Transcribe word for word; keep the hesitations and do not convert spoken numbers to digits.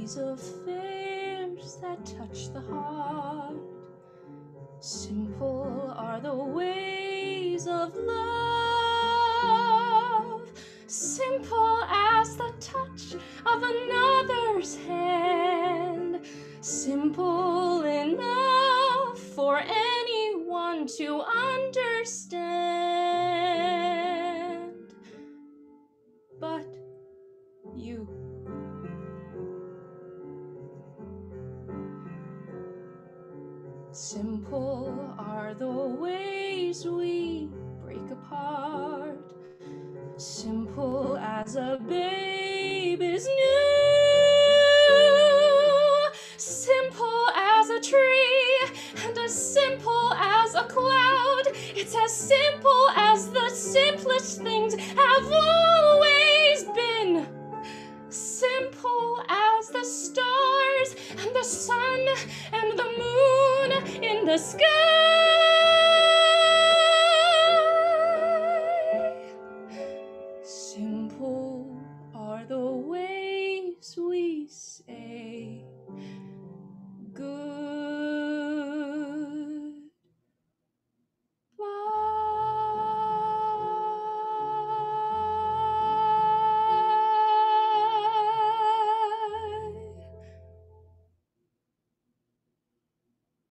ways of affairs that touch the heart. Simple are the ways of love, simple as the touch of another's hand, simple enough for anyone to understand. But you. Simple are the ways we break apart, simple as a babe is new, simple as a tree and as simple as a cloud. It's as simple as the simplest things have always been. Simple as the stars and the sun and the moon in the sky.